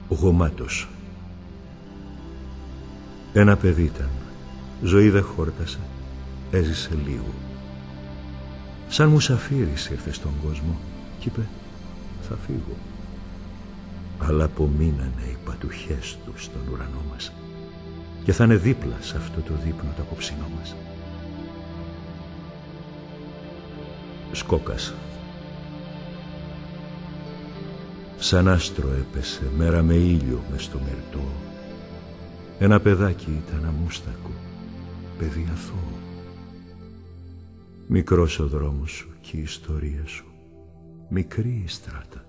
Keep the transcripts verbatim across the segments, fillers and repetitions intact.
Γομάτος. Ένα παιδί ήταν. Ζωή δεν χόρτασε. Έζησε λίγο. Σαν μουσαφίρης ήρθε στον κόσμο κι είπε θα φύγω. Αλλά απομείνανε οι πατουχές του στον ουρανό μας και θα είναι δίπλα σε αυτό το δείπνο το απόψινό μας. Σκόκας. Σαν άστρο έπεσε μέρα με ήλιο μες στο μερτό. Ένα παιδάκι ήταν αμούστακο, παιδί αθώο. Μικρός ο δρόμος σου και η ιστορία σου, μικρή η στράτα.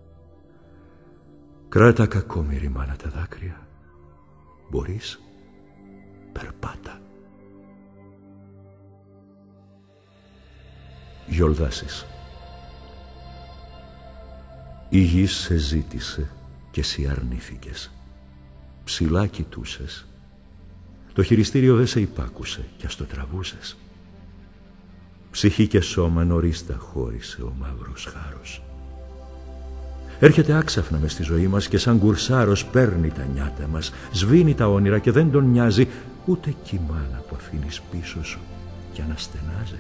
Κράτα κακόμοιρη μάνα τα δάκρυα. Μπορείς, περπάτα. Γιολδάσεις. Η γη σε ζήτησε και εσύ αρνήθηκες. Ψηλά κοιτούσες. Το χειριστήριο δεν σε υπάκουσε κι ας το τραβούσες. Ψυχή και σώμα νωρίς τα χώρισε ο μαύρος χάρος. Έρχεται άξαφνα μες στη ζωή μας και σαν κουρσάρος παίρνει τα νιάτα μας, σβήνει τα όνειρα και δεν τον νοιάζει ούτε κι η μάνα που αφήνεις πίσω σου κι αναστενάζει.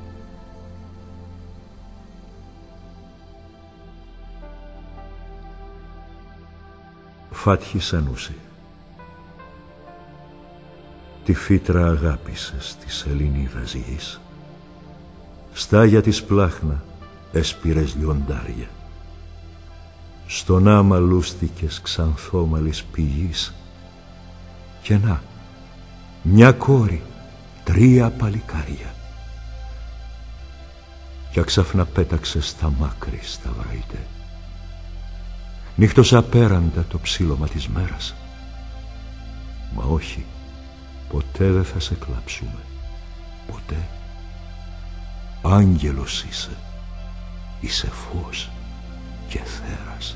Φάτχη Σανούση. Τη φύτρα αγάπησες της Ελληνίδας γης. Στάγια της πλάχνα έσπηρες λιοντάρια. Στον άμα λούστηκες ξανθόμαλης πηγής. Και να, μια κόρη, τρία παλικάρια. Κι αξάφνα πέταξες στα μάκρη σταυροϊτέ. Νύχτος απέραντα το ψήλωμα της μέρας. Μα όχι, ποτέ δεν θα σε κλάψουμε. Ποτέ. Άγγελος είσαι. Είσαι φως και θέρας.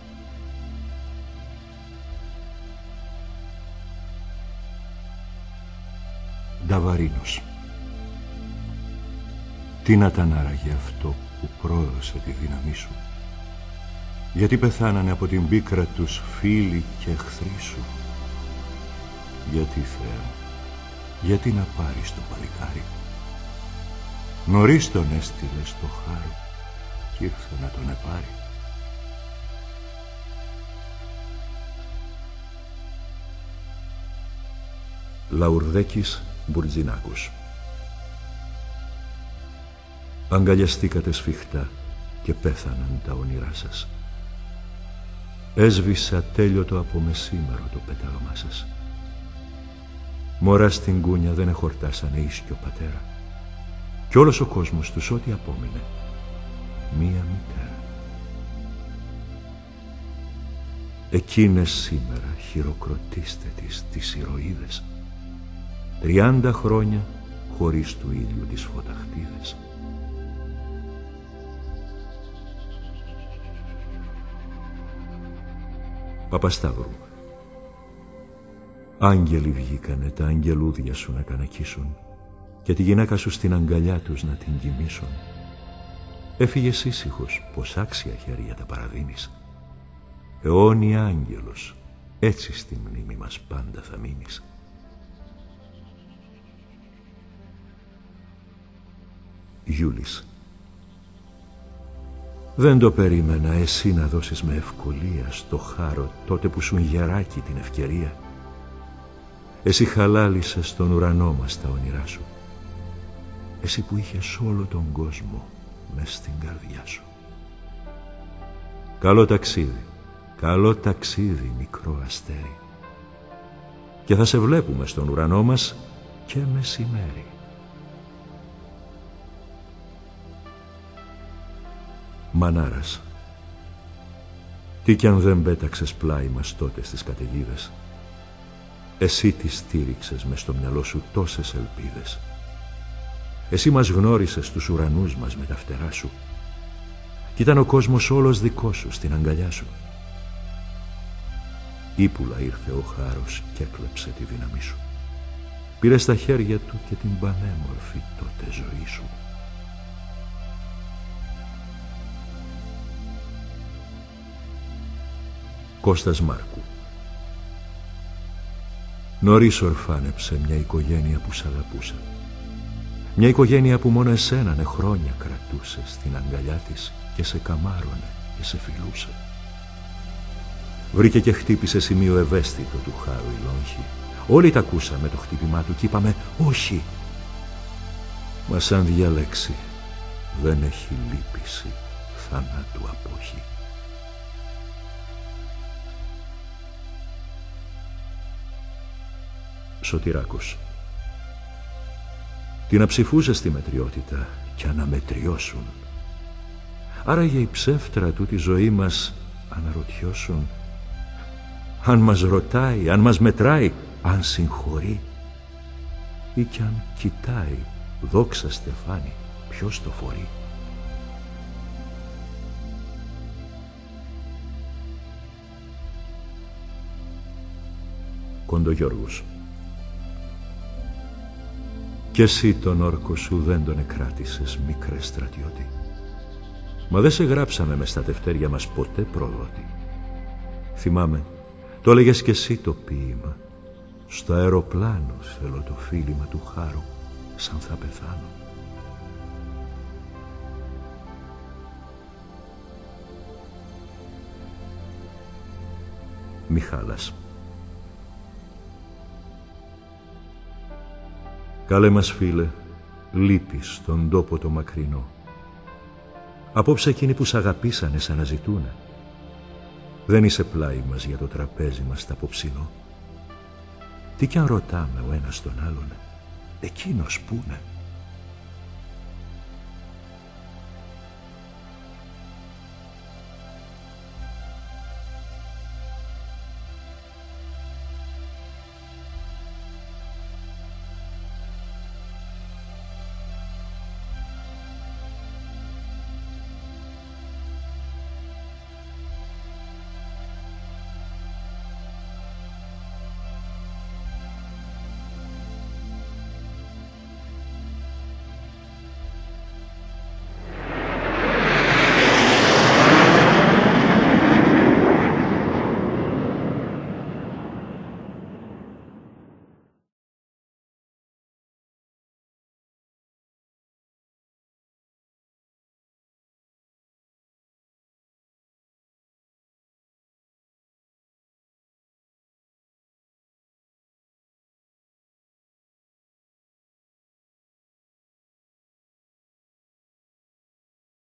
Νταβαρίνος. Τι να ήταν άραγε αυτό που πρόδωσε τη δύναμή σου? Γιατί πεθάνανε από την πίκρα τους φίλοι και εχθροί σου? Γιατί, Θεέ μου, γιατί να πάρεις το παλικάρι? Νωρίς τον έστειλε στο χάρο κι ήρθε να τον επάρει. Λαουρδέκης Μπουρτζινάκος. Αγκαλιαστήκατε σφιχτά και πέθαναν τα όνειρά σας. Έσβησε ατέλειωτο από μεσήμερο το πέταγμά σας. Μωρά στην κούνια δεν εχορτάσανε ίσκιο πατέρα. Κι όλος ο κόσμος τους ό,τι απόμεινε, μία μητέρα. Εκείνες σήμερα χειροκροτήστε τις τις ηρωίδες. Τριάντα χρόνια χωρίς του ήλιου τις φωταχτίδες. Παπασταύρου. Άγγελοι βγήκανε τα αγγελούδια σου να κανακίσουν και τη γυναίκα σου στην αγκαλιά τους να την κοιμήσουν. Έφυγες ήσυχος, πως άξια χέρια τα παραδίνεις. Αιώνια άγγελος, έτσι στη μνήμη μας πάντα θα μείνεις. Γιούλης. Δεν το περίμενα εσύ να δώσεις με ευκολία στο χάρο τότε που σου γεράκι την ευκαιρία. Εσύ χαλάλησες στον ουρανό μας τα όνειρά σου. Εσύ που είχες όλο τον κόσμο μες στην καρδιά σου. Καλό ταξίδι, καλό ταξίδι μικρό αστέρι. Και θα σε βλέπουμε στον ουρανό μας και μεσημέρι. Μανάρας. Τι κι αν δεν πέταξες πλάι μας τότε στις καταιγίδες. Εσύ τη στήριξες μες στο μυαλό σου τόσες ελπίδες. Εσύ μας γνώρισες στους ουρανούς μας με τα φτερά σου. Κι ήταν ο κόσμος όλος δικός σου στην αγκαλιά σου. Ήπουλα ήρθε ο χάρος και έκλεψε τη δύναμή σου. Πήρε στα χέρια του και την πανέμορφη τότε ζωή σου. Κώστας Μάρκου. Νωρίς ορφάνεψε μια οικογένεια που σ' αγαπούσε. Μια οικογένεια που μόνο εσένανε χρόνια κρατούσε στην αγκαλιά της και σε καμάρωνε και σε φιλούσε. Βρήκε και χτύπησε σημείο ευαίσθητο του χάρου η λόγχη. Όλοι τα ακούσαμε το χτύπημά του κι είπαμε όχι. Μα σαν διαλέξει δεν έχει λύπηση θανάτου απόχη. Σωτηράκος. Τι να ψηφούσε στη μετριότητα κι αναμετριώσουν. Άραγε η ψεύτρα του τη ζωή μας αναρωτιώσουν. Αν μας ρωτάει, αν μας μετράει, αν συγχωρεί ή κι αν κοιτάει, δόξα στεφάνι, ποιος το φορεί. Κοντογιώργος. Κι εσύ τον όρκο σου δεν τον εκράτησες, μικρέ στρατιώτη. Μα δεν σε γράψαμε μες στα τευτέρια μας ποτέ προδότη. Θυμάμαι, το έλεγες κι εσύ το ποίημα. Στο αεροπλάνο θέλω το φίλημα του χάρου, σαν θα πεθάνω. Μιχάλας. Καλέ μας φίλε, λείπεις στον τόπο το μακρινό. Απόψε εκείνοι που σ' αγαπήσανε σ' αναζητούνε. Δεν είσαι πλάι μας για το τραπέζι μας τ' απόψινό. Τι κι αν ρωτάμε ο ένας τον άλλον, εκείνος πούνε.